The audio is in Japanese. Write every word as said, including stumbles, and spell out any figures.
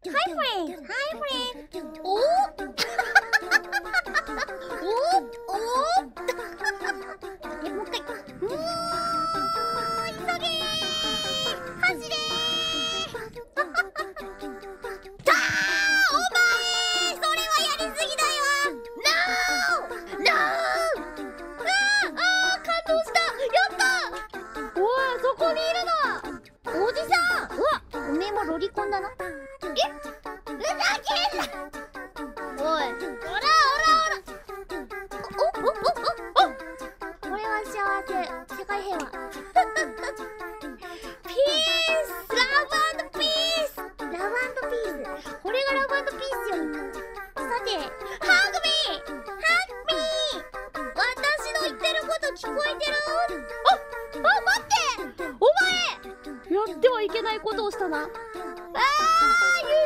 Hi friend! Hi friend! おおおおえ、もう一回。うーん、急げー、走れーたー、お前それはやりすぎだよ。 ノー ノー。あーあー、感動した。やった。おい、そこにいるなおじさん。うわ、おめえもロリコンだな。え、ふざけんな。おい、おらおらおら。おおおおお、これは幸せ、世界平和。ピース、ラブ&ピース、ラブ&ピース。これがラブ&ピースよ。さて、ハグミー、ハグミー、私の言ってること聞こえてる？あ、あ、待って、お前やってはいけないことをしたな。あー、